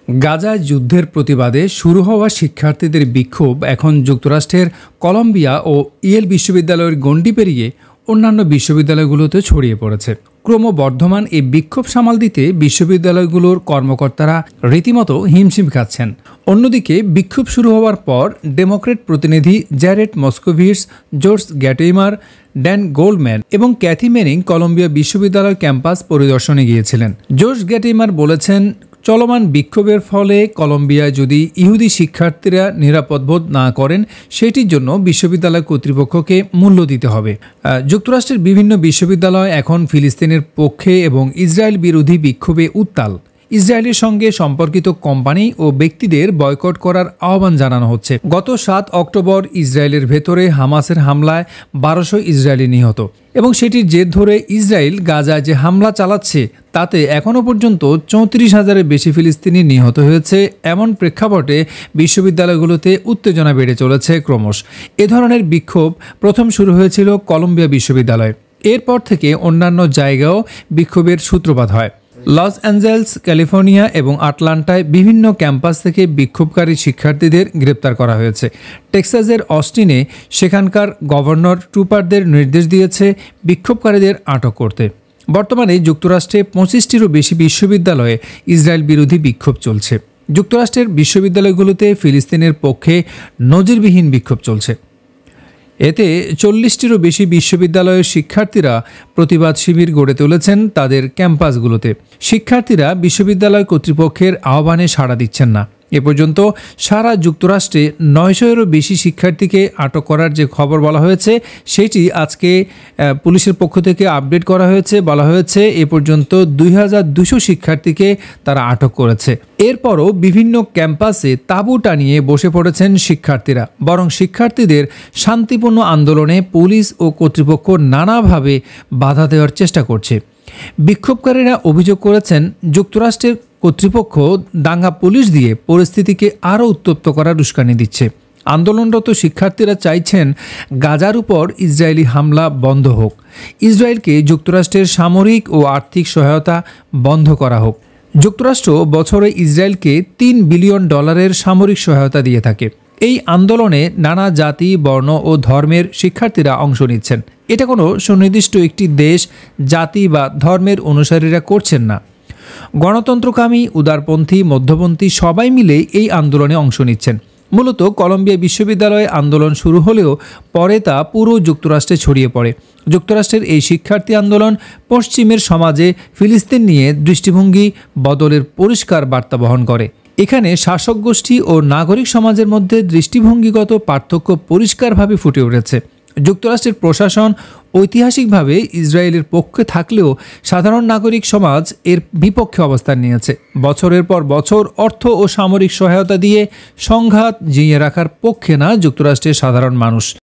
গাজায় যুদ্ধের প্রতিবাদে শুরু হওয়া শিক্ষার্থীদের বিক্ষোভ এখন যুক্তরাষ্ট্রের কলম্বিয়া ও ইয়েল বিশ্ববিদ্যালয়ের গণ্ডি পেরিয়ে অন্যান্য বিশ্ববিদ্যালয়গুলোতে ছড়িয়ে পড়েছে। ক্রমবর্ধমান এই বিক্ষোভ সামাল দিতে বিশ্ববিদ্যালয়গুলোর কর্মকর্তারা রীতিমতো হিমশিম খাচ্ছেন। অন্যদিকে বিক্ষোভ শুরু হওয়ার পর ডেমোক্র্যাট প্রতিনিধি Jared Moskowitz, George Gottheimer, Dan Goldman এবং ক্যাথি ম্যানিং কলম্বিয়া বিশ্ববিদ্যালয় ক্যাম্পাস পরিদর্শনে গিয়েছিলেন। জর্জ গ্যাটেইমার বলেছেন, চলমান বিক্ষোভের ফলে কলম্বিয়ায় যদি ইহুদি শিক্ষার্থীরা নিরাপদ বোধ না করেন, সেটির জন্য বিশ্ববিদ্যালয় কর্তৃপক্ষকে মূল্য দিতে হবে। যুক্তরাষ্ট্রের বিভিন্ন বিশ্ববিদ্যালয় এখন ফিলিস্তিনের পক্ষে এবং ইসরায়েল বিরোধী বিক্ষোভে উত্তাল। ইসরায়েলের সঙ্গে সম্পর্কিত কোম্পানি ও ব্যক্তিদের বয়কট করার আহ্বান জানানো হচ্ছে। গত ৭ অক্টোবর ইসরায়েলের ভেতরে হামাসের হামলায় ১২০০ ইসরায়েলি নিহত এবং সেটির জের ধরে ইসরায়েল গাজায় যে হামলা চালাচ্ছে তাতে এখনও পর্যন্ত ৩৪,০০০-এর বেশি ফিলিস্তিনি নিহত হয়েছে। এমন প্রেক্ষাপটে বিশ্ববিদ্যালয়গুলোতে উত্তেজনা বেড়ে চলেছে ক্রমশ। এ ধরনের বিক্ষোভ প্রথম শুরু হয়েছিল কলম্বিয়া বিশ্ববিদ্যালয়ে। এরপর থেকে অন্যান্য জায়গায়ও বিক্ষোভের সূত্রপাত হয়। লস অ্যাঞ্জেলস, ক্যালিফোর্নিয়া এবং আটলান্টায় বিভিন্ন ক্যাম্পাস থেকে বিক্ষোভকারী শিক্ষার্থীদের গ্রেপ্তার করা হয়েছে। টেক্সাসের অস্টিনে সেখানকার গভর্নর ট্রুপারদের নির্দেশ দিয়েছে বিক্ষোভকারীদের আটক করতে। বর্তমানে যুক্তরাষ্ট্রে ২৫টিরও বেশি বিশ্ববিদ্যালয়ে ইসরায়েল বিরোধী বিক্ষোভ চলছে। যুক্তরাষ্ট্রের বিশ্ববিদ্যালয়গুলোতে ফিলিস্তিনের পক্ষে নজিরবিহীন বিক্ষোভ চলছে। এতে ৪০টিরও বেশি বিশ্ববিদ্যালয়ের শিক্ষার্থীরা প্রতিবাদ শিবির গড়ে তুলেছেন তাদের ক্যাম্পাসগুলোতে। শিক্ষার্থীরা বিশ্ববিদ্যালয় কর্তৃপক্ষের আহ্বানে সাড়া দিচ্ছেন না। এ পর্যন্ত সারা যুক্তরাষ্ট্রে ৯০০-এরও বেশি শিক্ষার্থীকে আটক করার যে খবর বলা হয়েছে, সেটি আজকে পুলিশের পক্ষ থেকে আপডেট করা হয়েছে। বলা হয়েছে এ পর্যন্ত ২,২০০ শিক্ষার্থীকে তারা আটক করেছে। এরপরও বিভিন্ন ক্যাম্পাসে তাঁবু টানিয়ে বসে পড়েছেন শিক্ষার্থীরা। বরং শিক্ষার্থীদের শান্তিপূর্ণ আন্দোলনে পুলিশ ও কর্তৃপক্ষ নানাভাবে বাধা দেওয়ার চেষ্টা করছে। বিক্ষোভকারীরা অভিযোগ করেছেন, যুক্তরাষ্ট্রের কর্তৃপক্ষ দাঙ্গা পুলিশ দিয়ে পরিস্থিতিকে আরও উত্তপ্ত করার উস্কানি দিচ্ছে। আন্দোলনরত শিক্ষার্থীরা চাইছেন গাজার উপর ইসরায়েলি হামলা বন্ধ হোক, ইসরায়েলকে যুক্তরাষ্ট্রের সামরিক ও আর্থিক সহায়তা বন্ধ করা হোক। যুক্তরাষ্ট্র বছরে ইসরায়েলকে $৩ বিলিয়ন সামরিক সহায়তা দিয়ে থাকে। এই আন্দোলনে নানা জাতি, বর্ণ ও ধর্মের শিক্ষার্থীরা অংশ নিচ্ছেন। এটা কোনো সুনির্দিষ্ট একটি দেশ, জাতি বা ধর্মের অনুসারীরা করছেন না। গণতন্ত্রকামী, উদারপন্থী, মধ্যপন্থী সবাই মিলে এই আন্দোলনে অংশ নিচ্ছেন। মূলত কলম্বিয়া বিশ্ববিদ্যালয়ে আন্দোলন শুরু হলেও পরে তা পুরো যুক্তরাষ্ট্রে ছড়িয়ে পড়ে। যুক্তরাষ্ট্রের এই শিক্ষার্থী আন্দোলন পশ্চিমের সমাজে ফিলিস্তিন নিয়ে দৃষ্টিভঙ্গি বদলের পরিষ্কার বার্তা বহন করে। এখানে শাসক গোষ্ঠী ও নাগরিক সমাজের মধ্যে দৃষ্টিভঙ্গিগত পার্থক্য পরিষ্কারভাবে ফুটে উঠেছে। যুক্তরাষ্ট্রের প্রশাসন ঐতিহাসিকভাবে ইসরায়েলের পক্ষে থাকলেও সাধারণ নাগরিক সমাজ এর বিপক্ষে অবস্থান নিয়েছে। বছরের পর বছর অর্থ ও সামরিক সহায়তা দিয়ে সংঘাত জিইয়ে রাখার পক্ষে না যুক্তরাষ্ট্রের সাধারণ মানুষ।